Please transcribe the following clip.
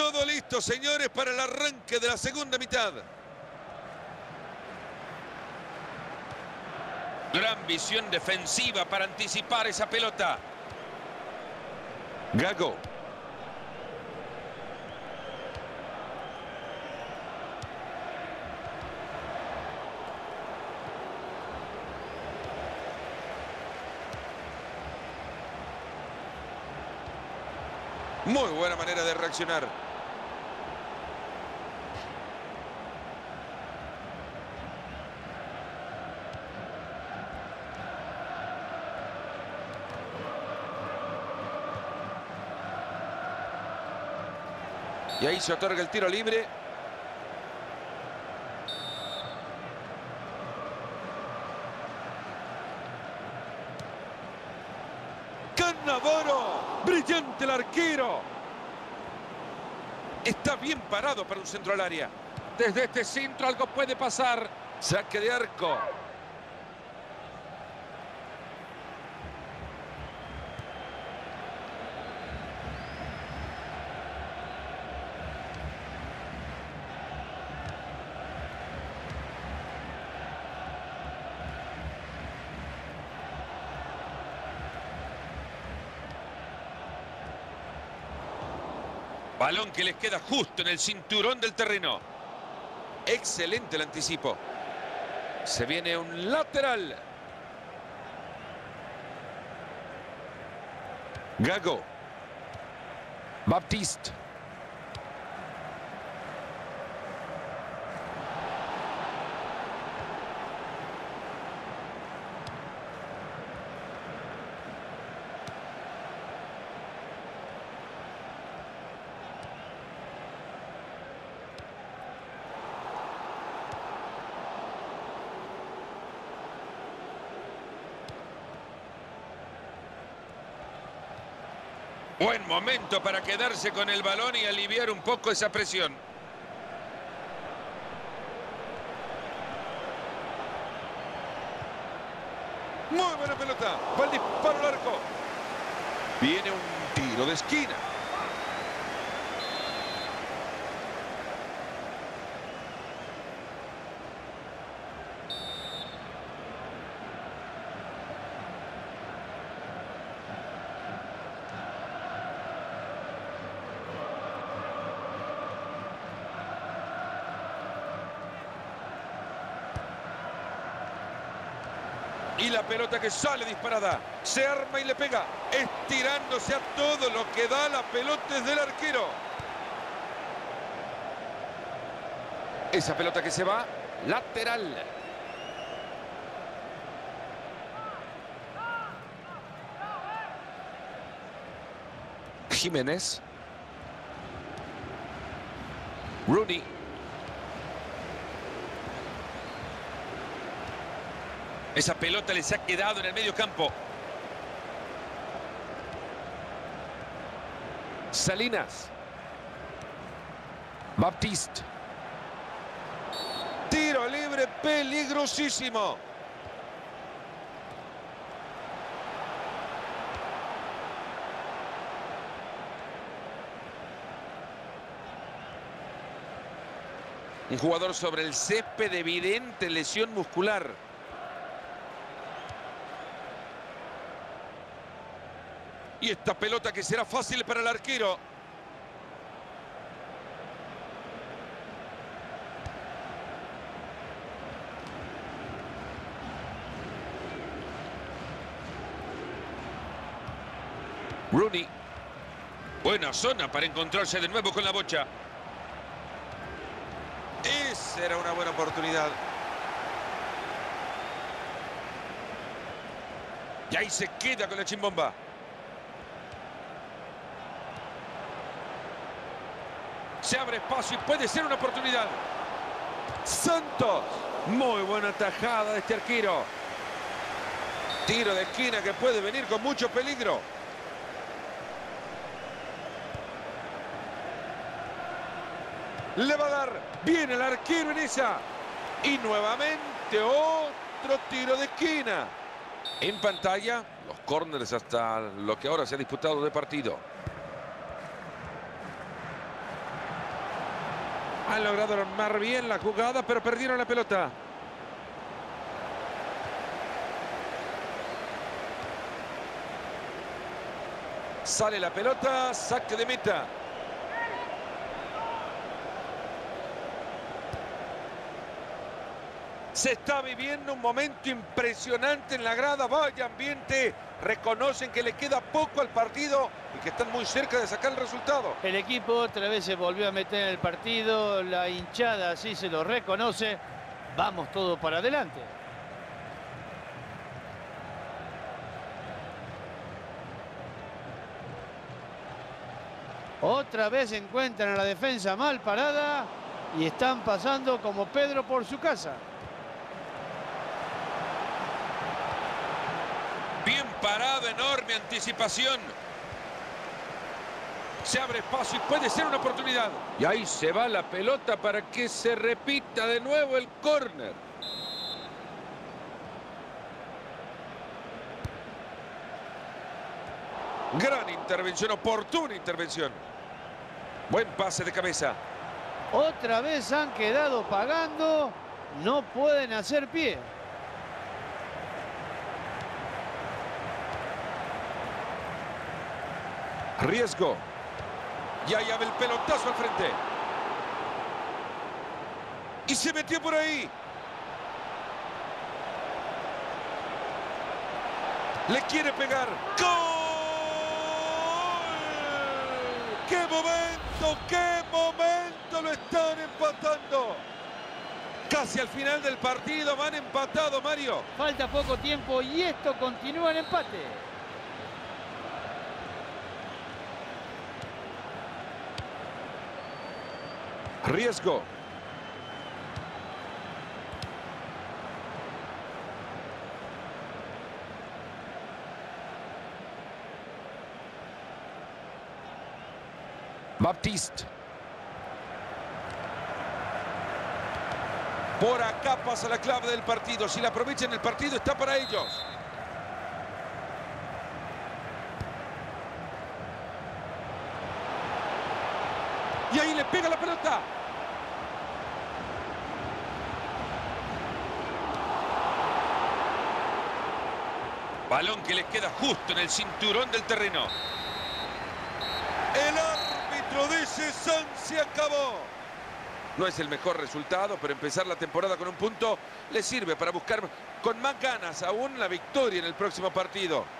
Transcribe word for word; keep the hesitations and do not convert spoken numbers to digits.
Todo listo, señores, para el arranque de la segunda mitad. Gran visión defensiva para anticipar esa pelota. Gago. Muy buena manera de reaccionar. Y ahí se otorga el tiro libre. Cannavaro. Brillante el arquero. Está bien parado para un centro al área. Desde este centro algo puede pasar. Saque de arco. Balón que les queda justo en el cinturón del terreno. Excelente el anticipo. Se viene un lateral. Gago. Baptiste. Buen momento para quedarse con el balón y aliviar un poco esa presión. Muy buena pelota. Va el disparo al arco. Viene un tiro de esquina. Y la pelota que sale disparada. Se arma y le pega. Estirándose a todo lo que da la pelota desde el arquero. Esa pelota que se va. Lateral. Jiménez. Rooney. Esa pelota les ha quedado en el medio campo. Salinas. Baptiste. Tiro libre peligrosísimo. Un jugador sobre el césped de evidente lesión muscular. Y esta pelota que será fácil para el arquero. Rooney. Buena zona para encontrarse de nuevo con la bocha. Esa era una buena oportunidad. Y ahí se queda con la chimbomba. Se abre espacio y puede ser una oportunidad. Santos. Muy buena tajada de este arquero. Tiro de esquina que puede venir con mucho peligro. Le va a dar. Viene el arquero en esa. Y nuevamente otro tiro de esquina. En pantalla, los córneres hasta lo que ahora se ha disputado de partido. Han logrado armar bien la jugada, pero perdieron la pelota. Sale la pelota, saque de meta. Se está viviendo un momento impresionante en la grada. Vaya ambiente. Reconocen que le queda poco al partido y que están muy cerca de sacar el resultado. El equipo otra vez se volvió a meter en el partido. La hinchada así se lo reconoce. Vamos todo para adelante. Otra vez encuentran a la defensa mal parada y están pasando como Pedro por su casa. Bien parado, enorme anticipación. Se abre espacio y puede ser una oportunidad. Y ahí se va la pelota para que se repita de nuevo el córner. Gran intervención, oportuna intervención. Buen pase de cabeza. Otra vez han quedado pagando. No pueden hacer pie. Riesgo. Y ahí abre el pelotazo al frente. Y se metió por ahí. Le quiere pegar. ¡Gol! ¡Qué momento! ¡Qué momento! Lo están empatando. Casi al final del partido van empatados, Mario. Falta poco tiempo y esto continúa en empate. Riesgo. Baptiste. Por acá pasa la clave del partido. Si la aprovechan, el partido está para ellos. Y ahí le pega la pelota. Balón que le queda justo en el cinturón del terreno. El árbitro dice: San se acabó. No es el mejor resultado, pero empezar la temporada con un punto le sirve para buscar con más ganas aún la victoria en el próximo partido.